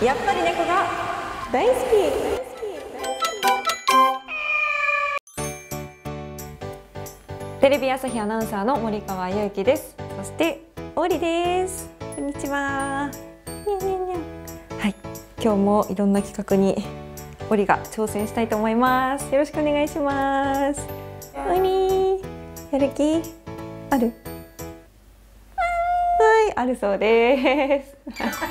やっぱり猫が大好き。テレビ朝日アナウンサーの森川優希です。そしてオリです。こんにちは。にゃにゃにゃ。はい、今日もいろんな企画にオリが挑戦したいと思います。よろしくお願いします。オリ、やる気ある？はい、あるそうです。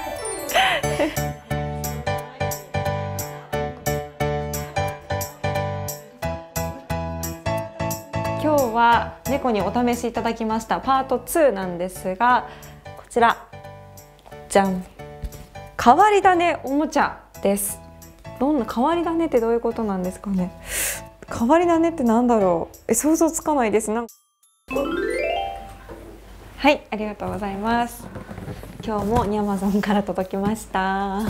今日は猫にお試しいただきましたパート2なんですが、こちらじゃん、変わり種おもちゃです。どんな変わり種ってどういうことなんですかね。変わり種ってなんだろう。想像つかないです。はい、ありがとうございます。今日もにAmazonから届きました。はい、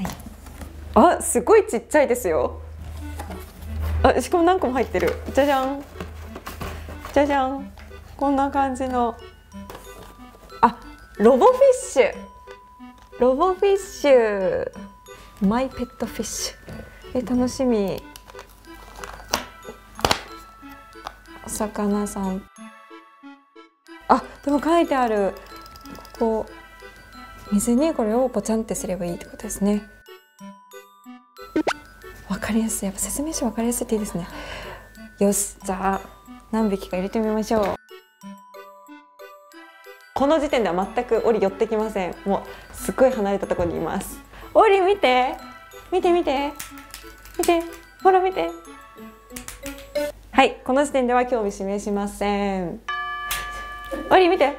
あ、すごいちっちゃいですよ。あ、しかも何個も入ってる。じゃじゃんじゃじゃん、こんな感じの、あ、ロボフィッシュ、ロボフィッシュ、マイペットフィッシュ、楽しみ。お魚さん、あ、でも書いてある。ここ水にこれをポチャンってすればいいってことですね。わかりやすい。やっぱ説明書わかりやすいっていいですね。よし、じゃあ何匹か入れてみましょう。この時点では全くオリ寄ってきません。もうすっごい離れたところにいます。オリ見て見て見て見て、ほら見て。はい、この時点では興味示しません。オリ見て。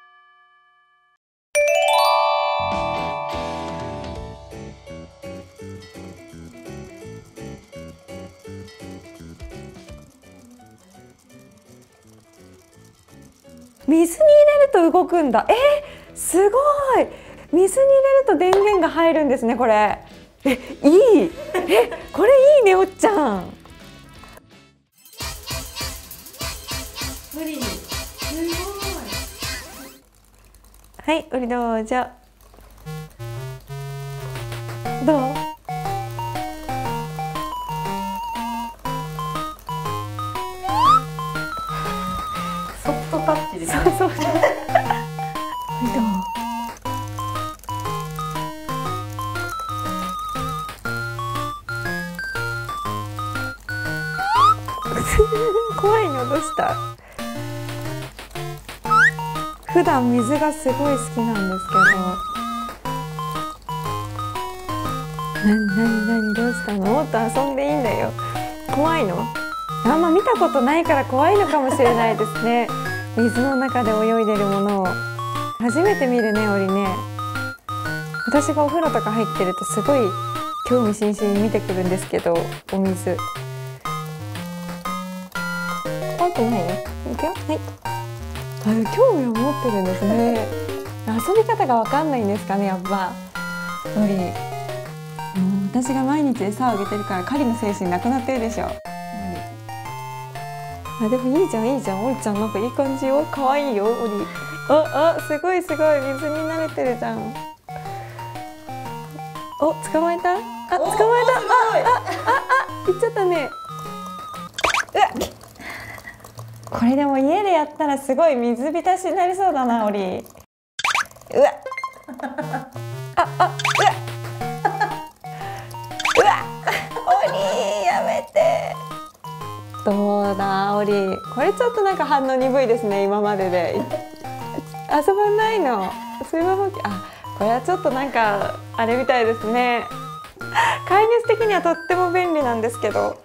水に入れると動くんだ。すごい。水に入れると電源が入るんですね、これ。いい。これいいね、おっちゃん。無理に。すごい。はい、おりどうぞ。どう？ ソフトタッチですね。 そう。怖いのどうした？普段水がすごい好きなんですけど。何どうしたの？もっと遊んでいいんだよ。怖いの？あんま見たことないから怖いのかもしれないですね。水の中で泳いでるものを初めて見るね、オリね。私がお風呂とか入ってるとすごい興味津々に見てくるんですけど、お水。怖くないよ。いくよ。はい。あ、興味を持ってるんですね。遊び方がわかんないんですかね、やっぱ。オリ。私が毎日餌をあげてるから狩りの精神なくなってるでしょ。あ、でもいいじゃんいいじゃん、オリちゃんなんかいい感じよ。可愛いよ、オリ。すごいすごい、水に慣れてるじゃん。お、捕まえた？捕まえた。行っちゃったね。うわっ。これでも家でやったらすごい水浸しになりそうだな、オリ。うわっ。うわっ。うわっ。オリやめて。どうだ、オリ。これちょっとなんか反応鈍いですね、今までで。遊ばないの。スマホ、これはちょっとなんかあれみたいですね。飼い主的にはとっても便利なんですけど。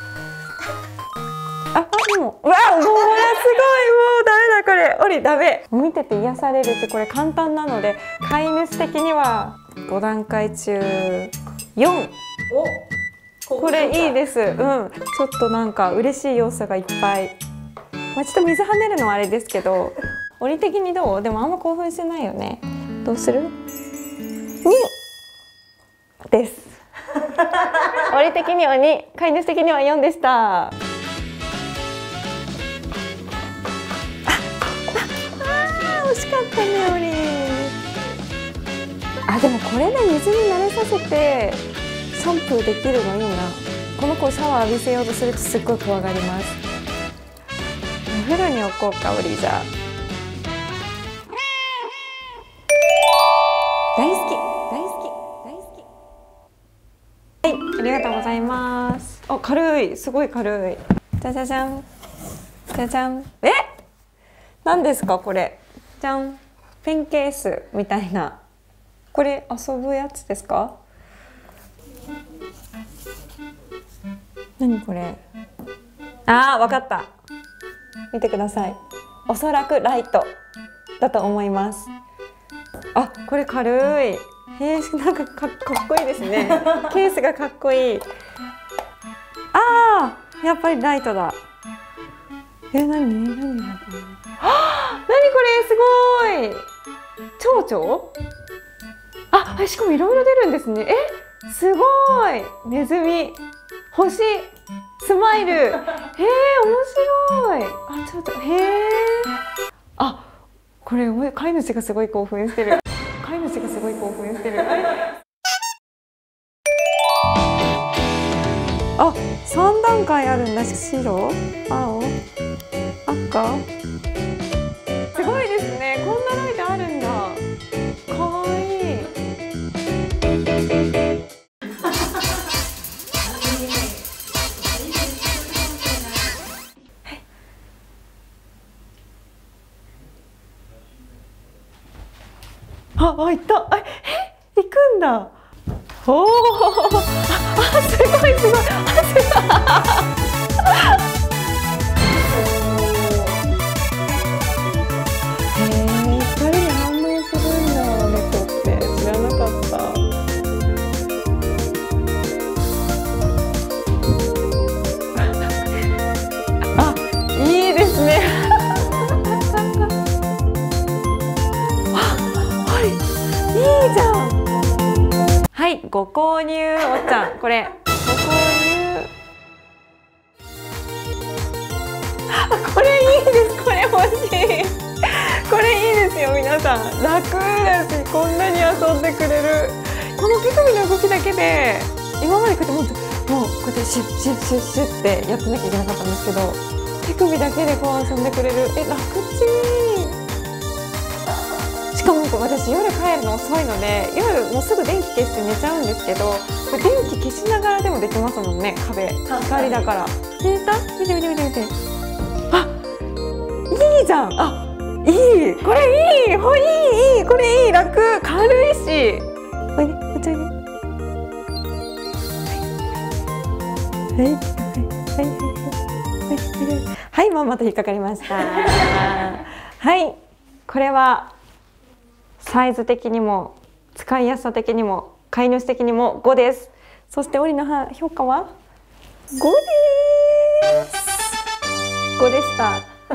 でも、うわ、もうこれすごい、もうダメだこれ、オリダメ。見てて癒されるし、これ簡単なので飼い主的には5段階中4。これいいです。ちょっとなんか嬉しい要素がいっぱい。ちょっと水跳ねるのはあれですけど、オリ的にどう？でもあんま興奮してないよね。どうする？2です。オリ的には2、飼い主的には4でした。惜しかったね、オリ。 でもこれで水に慣れさせてシャンプーできるのいいな。この子シャワー浴びせようとするとすっごい怖がります。お風呂に置こうか、オリじゃ。大好き大好き大好き。はい、ありがとうございます。あ、軽い、すごい軽い。じゃじゃじゃんじゃじゃん。何ですかこれ。じゃん。ペンケースみたいな。これ遊ぶやつですか？何これ。あー、わかった。見てください。おそらくライトだと思います。あ、これ軽い。なんかかっこいいですね。ケースがかっこいい。あー、やっぱりライトだ。何だこれ。何これ、すごい。蝶々？あ、しかもいろいろ出るんですね。すごい。ネズミ、星、スマイル。面白い。あ、ちょっと、あ、これ飼い主がすごい興奮してる。飼い主がすごい興奮してる。あ、3段階あるんだ。白、青、赤。すごいですね。こんなライトあるんだ。かわいい。あ、行った。行くんだ。おお、すごいすごい。光に反応するんだ、猫って知らなかった。あ、いいですね。いいじゃん。はい、ご購入、おっちゃん、これ。ご購入。これいいです。これ欲しい。これいいですよ、皆さん。楽だし、こんなに遊んでくれる。この手首の動きだけで、今までこうやってもうこうやってシュッシュッシュッシュッってやってなきゃいけなかったんですけど、手首だけでこう遊んでくれる。楽ちん。しかも私夜帰るの遅いので、夜もうすぐ電気消して寝ちゃうんですけど、これ電気消しながらでもできますもんね。壁光だから。寝た？見て見て見て見て。あ、いいじゃん。あ、いい。これいい。いい。これいい。楽。軽いし。おいで、こっちおいで。はいはいはいはい、また引っかかりました。はい、これは。サイズ的にも使いやすさ的にも飼い主的にも5です。そしてオリの評価は5です。5でした。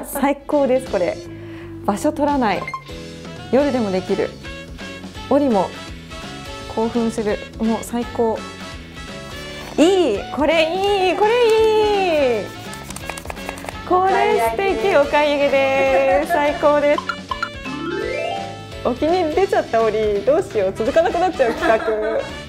最高です。これ場所取らない、夜でもできる、オリも興奮する。もう最高。いい。これいい。これいい。これ素敵。お買い上げです。最高です。お気に入り出ちゃったオリ、どうしよう、続かなくなっちゃう企画。